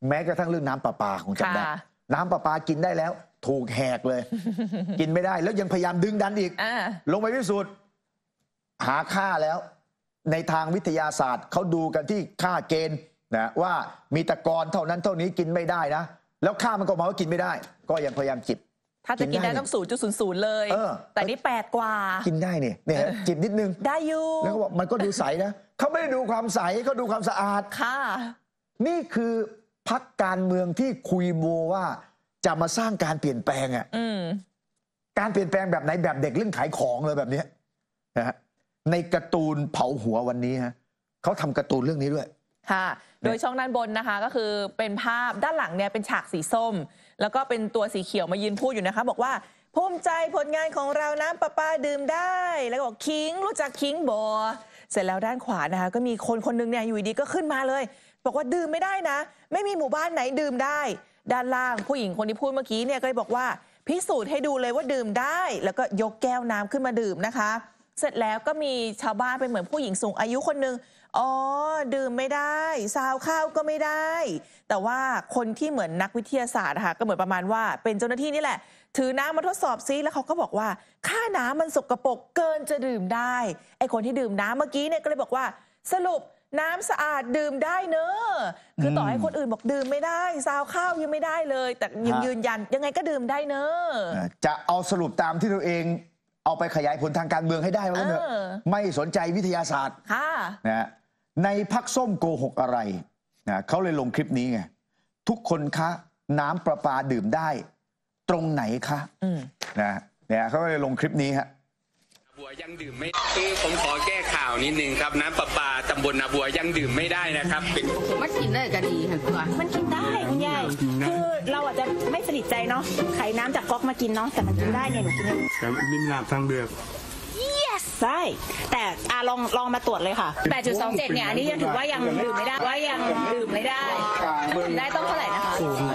แม้กระทั่งเรื่องน้ำประปาของจำได้น้ำประปากินได้แล้วถูกแหกเลย กินไม่ได้แล้วยังพยายามดึงดันอีกลงไปพิสูจน์หาค่าแล้วในทางวิทยาศาสตร์เขาดูกันที่ค่าเกณฑ์นะว่ามีตะกอนเท่านั้นเท่านี้กินไม่ได้นะแล้วค่ามันก็มาว่ากินไม่ได้ก็ยังพยายามจิบถ้าจะกินได้ต้อง0.00เลยแต่นี่8 กว่ากินได้เนี่ยจิบนิดนึงได้อยู่แล้วก็บอกมันก็ดูใสนะเขาไม่ได้ดูความใสเขาดูความสะอาดค่ะนี่คือพรรคการเมืองที่คุยโมว่าจะมาสร้างการเปลี่ยนแปลงการเปลี่ยนแปลงแบบไหนแบบเด็กเรื่องขายของเลยแบบนี้นะฮะในการ์ตูนเผาหัววันนี้ฮะเขาทำการ์ตูนเรื่องนี้ด้วยค่ะโดยช่องด้านบนนะคะก็คือเป็นภาพด้านหลังเนี่ยเป็นฉากสีส้มแล้วก็เป็นตัวสีเขียวมายืนพูดอยู่นะคะบอกว่าภูมิใจผลงานของเราน้ำประปาดื่มได้แล้วก็บอกคิงรู้จักคิงบอเสร็จแล้วด้านขวานะคะก็มีคนนึงเนี่ยอยู่ดีก็ขึ้นมาเลยบอกว่าดื่มไม่ได้นะไม่มีหมู่บ้านไหนดื่มได้ด้านล่างผู้หญิงคนที่พูดเมื่อกี้เนี่ยก็เลยบอกว่าพิสูจน์ให้ดูเลยว่าดื่มได้แล้วก็ยกแก้วน้ำขึ้นมาดื่มนะคะเสร็จแล้วก็มีชาวบ้านเป็นเหมือนผู้หญิงสูงอายุคนนึงอ๋อดื่มไม่ได้ซาวข้าวก็ไม่ได้แต่ว่าคนที่เหมือนนักวิทยาศาสตร์ค่ะก็เหมือนประมาณว่าเป็นเจ้าหน้าที่นี่แหละถือน้ำมาทดสอบซิแล้วเขาก็บอกว่าค่าน้ำมันสกปรกเกินจะดื่มได้ไอคนที่ดื่มน้ำเมื่อกี้เนี่ยก็เลยบอกว่าสรุปน้ำสะอาดดื่มได้เนอะคือต่อให้คนอื่นบอกดื่มไม่ได้ซาวข้าวยังไม่ได้เลยแต่ยังยืนยันยังไงก็ดื่มได้เนอะจะเอาสรุปตามที่ตัวเองเอาไปขยายผลทางการเมืองให้ได้ว่าเนอะไม่สนใจวิทยาศาสตร์นะในพรรคส้มโกหกอะไรนะเขาเลยลงคลิปนี้ไงทุกคนคะน้ำประปาดื่มได้ตรงไหนคะนะเนี่ยเขาเลยลงคลิปนี้ฮะบัวยังดื่มไม่คือผมขอแก้ข่าวนิดนึงครับน้ำประปาตำบลนาบัวยังดื่มไม่ได้นะครับมันกินได้ก็ดีค่ะตัวมันกินได้คุณยายคือเราอาจจะไม่สนิทใจเนาะไข่น้ำจากก๊อกมากินเนาะแต่มันกินได้เนี่ยหนูกินได้แต่ลิ้นน้ำทางเดือกใช่แต่ลองมาตรวจเลยค่ะ 8.27 เนี่ยอันนี้ยังถือว่ายังดื่มไม่ได้ดื่มไม่ได้ต้องเท่าไหร่นะคะ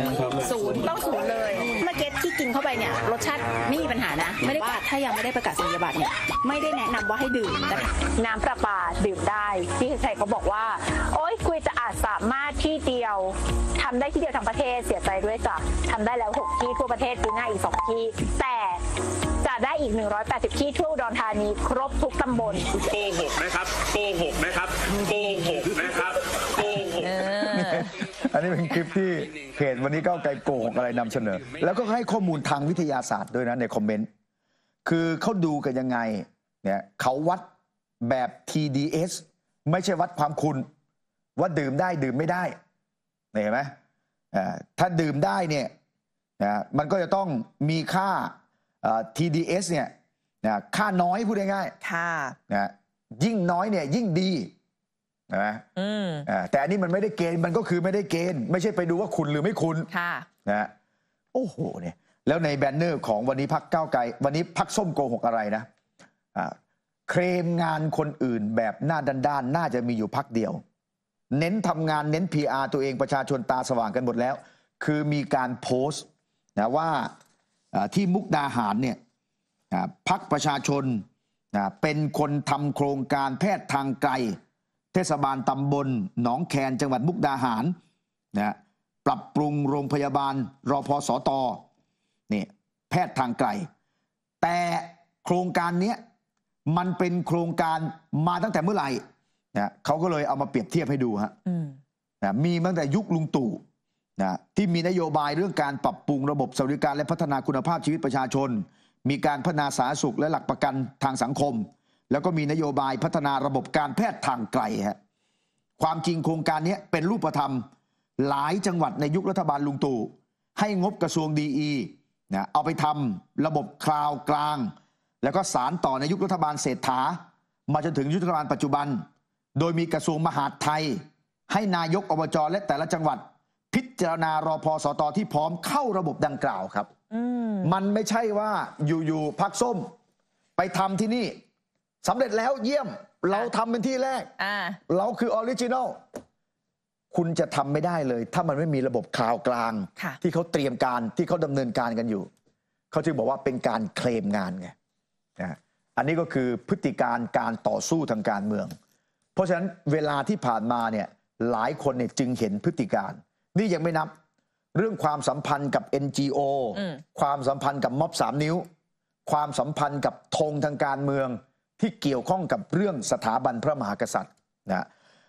0ต้อง0เลยเมื่อกี้ที่กินเข้าไปเนี่ยรสชาติไม่มีปัญหานะไม่ได้ถ้ายังไม่ได้ประกาศนียบัตรเนี่ยไม่ได้แนะนำว่าให้ดื่มน้ำประปาดื่มได้ที่ใครเขาบอกว่าโอ๊ยคุยจะอาจสามารถที่เดียวทำได้ที่เดียวทั้งประเทศเสียใจด้วยจ้ะทำได้แล้ว6ที่ทั่วประเทศปีหน้าอีก2ที่แต่จะได้อีก180ที่ทั่วอุดรธานีครบทุกตำบลโกหกนะครับโกหกนะครับโกหกนะครับโกหกอันนี้เป็นคลิปที่เพจวันนี้ก้าวไกลโกหกอะไรนำเสนอแล้วก็ให้ข้อมูลทางวิทยาศาสตร์ด้วยนะในคอมเมนต์คือเขาดูกันยังไงเนี่ยเขาวัดแบบ TDS ไม่ใช่วัดความคุณว่าดื่มได้ดื่มไม่ได้เห็นไหมถ้าดื่มได้เนี่ยมันก็จะต้องมีค่าTDS เนี่ยค่าน้อยพูดง่ายๆยิ่งน้อยเนี่ยยิ่งดีนะแต่อันนี้มันไม่ได้เกณฑ์มันก็คือไม่ได้เกณฑ์ไม่ใช่ไปดูว่าคุณหรือไม่คุณนะโอ้โหเนี่ยแล้วในแบนเนอร์ของวันนี้พรรคก้าวไกลวันนี้พรรคส้มโกหกอะไรนะเคลมงานคนอื่นแบบหน้าด้านๆน่าจะมีอยู่พรรคเดียวเน้นทำงานเน้น PR ตัวเองประชาชนตาสว่างกันหมดแล้วคือมีการโพสต์นะว่าที่มุกดาหารเนี่ยพรรคประชาชนเป็นคนทำโครงการแพทย์ทางไกลเทศบาลตำบลหนองแคนจังหวัดมุกดาหารปรับปรุงโรงพยาบาลรพสตนี่แพทย์ทางไกลแต่โครงการนี้มันเป็นโครงการมาตั้งแต่เมื่อไหร่เขาก็เลยเอามาเปรียบเทียบให้ดูฮะมีตั้งแต่ยุคลุงตู่ที่มีนโยบายเรื่องการปรับปรุงระบบสวัสดิการและพัฒนาคุณภาพชีวิตประชาชนมีการพัฒนาสาธารณสุขและหลักประกันทางสังคมแล้วก็มีนโยบายพัฒนาระบบการแพทย์ทางไกลฮะความจริงโครงการนี้เป็นรูปธรรมหลายจังหวัดในยุครัฐบาลลุงตู่ให้งบกระทรวงดีเอาไปทำระบบคลาวกลางแล้วก็สารต่อในยุครัฐบาลเศรษฐามาจนถึงยุครัฐบาลปัจจุบันโดยมีกระทรวงมหาดไทยให้นายกอบจและแต่ละจังหวัดพิจารณารพสตที่พร้อมเข้าระบบดังกล่าวครับมันไม่ใช่ว่าอยู่ๆพรรคส้มไปทำที่นี่สำเร็จแล้วเยี่ยมเราทำเป็นที่แรกเราคือออริจินัลคุณจะทำไม่ได้เลยถ้ามันไม่มีระบบคลาวกลางที่เขาเตรียมการที่เขาดำเนินการกันอยู่เขาจึงบอกว่าเป็นการเคลมงานไงอันนี้ก็คือพฤติการการต่อสู้ทางการเมืองเพราะฉะนั้นเวลาที่ผ่านมาเนี่ยหลายคนเนี่ยจึงเห็นพฤติการนี่ยังไม่นับเรื่องความสัมพันธ์กับ NGO ความสัมพันธ์กับม็อบ3 นิ้วความสัมพันธ์กับธงทางการเมืองที่เกี่ยวข้องกับเรื่องสถาบันพระมหากษัตริย์นะ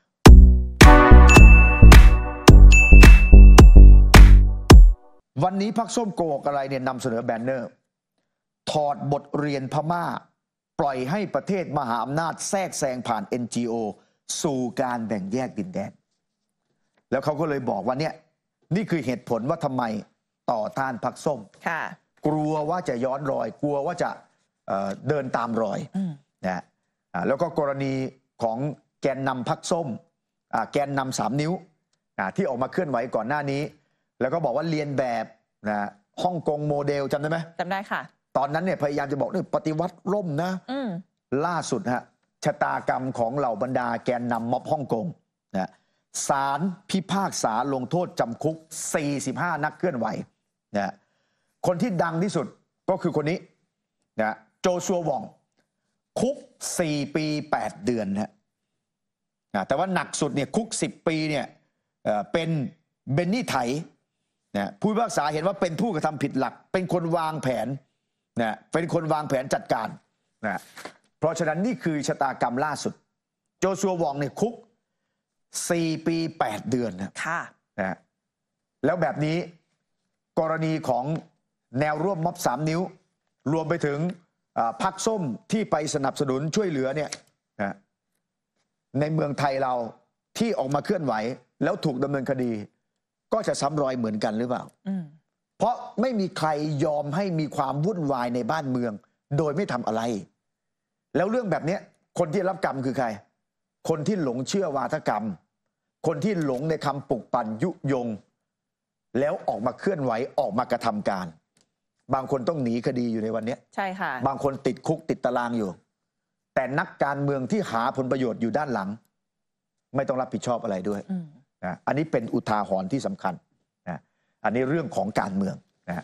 วันนี้พรรคส้มโกหกอะไรเนี่ยนำเสนอแบนเนอร์ถอดบทเรียนพม่าปล่อยให้ประเทศมหาอำนาจแทรกแซงผ่าน NGO สู่การแบ่งแยกดินแดนแล้วเขาก็เลยบอกว่าเนี่ยนี่คือเหตุผลว่าทำไมต่อต้านพรรคส้มกลัวว่าจะย้อนรอยกลัวว่าจะเดินตามรอยนะแล้วก็กรณีของแกนนำพรรคส้มแกนนำ3 นิ้วที่ออกมาเคลื่อนไหวก่อนหน้านี้แล้วก็บอกว่าเรียนแบบนะฮ่องกงโมเดลจำได้ไหมจำได้ค่ะตอนนั้นเนี่ยพยายามจะบอกนี่ปฏิวัติล่มนะล่าสุดฮะชะตากรรมของเหล่าบรรดาแกนนำม็อบฮ่องกงนะศาลพิพากษาลงโทษจำคุก45 นักเคลื่อนไหวนะคนที่ดังที่สุดก็คือคนนี้นะโจชัววองคุก4 ปี 8 เดือนนะแต่ว่าหนักสุดเนี่ยคุก10 ปีเนี่ยเป็นเบนนี่ไถนะผู้พิพากษาเห็นว่าเป็นผู้กระทำผิดหลักเป็นคนวางแผนนะเป็นคนวางแผนจัดการนะเพราะฉะนั้นนี่คือชะตากรรมล่าสุดโจชัววองเนี่ยคุก4 ปี 8 เดือนนะแล้วแบบนี้กรณีของแนวร่วมม็อบ3 นิ้วรวมไปถึงพรรคส้มที่ไปสนับสนุนช่วยเหลือเนี่ยนะในเมืองไทยเราที่ออกมาเคลื่อนไหวแล้วถูกดำเนินคดีก็จะซ้ำรอยเหมือนกันหรือเปล่าเพราะไม่มีใครยอมให้มีความวุ่นวายในบ้านเมืองโดยไม่ทำอะไรแล้วเรื่องแบบนี้คนที่รับกรรมคือใครคนที่หลงเชื่อวาทกรรมคนที่หลงในคำปลุกปั่นยุยงแล้วออกมาเคลื่อนไหวออกมากระทำการบางคนต้องหนีคดีอยู่ในวันนี้ใช่ค่ะบางคนติดคุกติดตารางอยู่แต่นักการเมืองที่หาผลประโยชน์อยู่ด้านหลังไม่ต้องรับผิดชอบอะไรด้วยนะอันนี้เป็นอุทาหรณ์ที่สำคัญนะอันนี้เรื่องของการเมืองนะ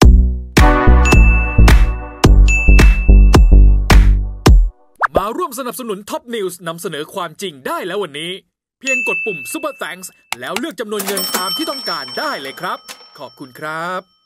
มาร่วมสนับสนุนท็อปนิวส์นำเสนอความจริงได้แล้ววันนี้เพียงกดปุ่ม Super Thanks แล้วเลือกจำนวนเงินตามที่ต้องการได้เลยครับขอบคุณครับ